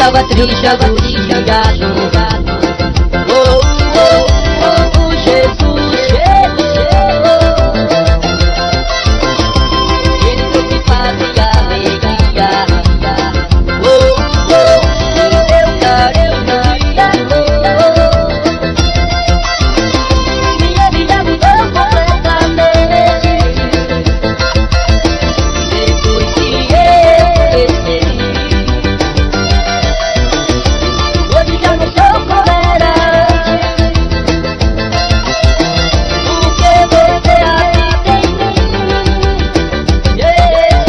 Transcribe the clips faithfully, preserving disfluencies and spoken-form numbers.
tava triste, angustiado. Oh, oh, oh, oh, Jesus chegou. Ele trouxe paz e alegria. Oh, oh, e meu carinho me amou. Minha vida mudou completamente depois que eu cresci. Hoje já não sou como era antes, porque você habita em mim. Yeah.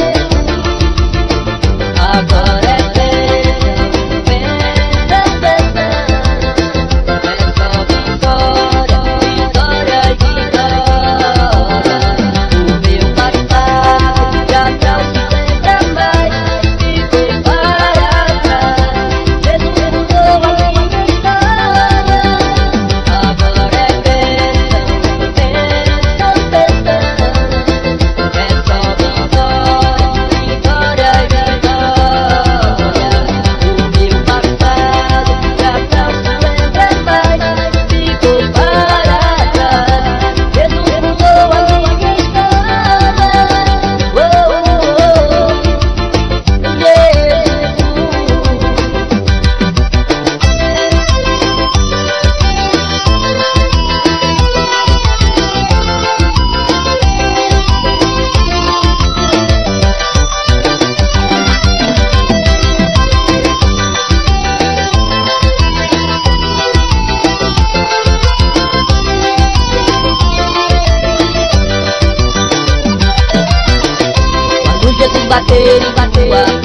Agora é bênção, bênção, bênção. É só vitória, vitória e vitória. O meu passado já não se lembra mais, ficou para trás. Jesus mudou a minha história. Agora é bênção, bênção, bênção. É só vitória, vitória e vitória. O meu passado já não se lembra mais, ficou para trás. Jesus mudou a minha história. Oh, oh, oh, Jesus. Quando Jesus bater em tua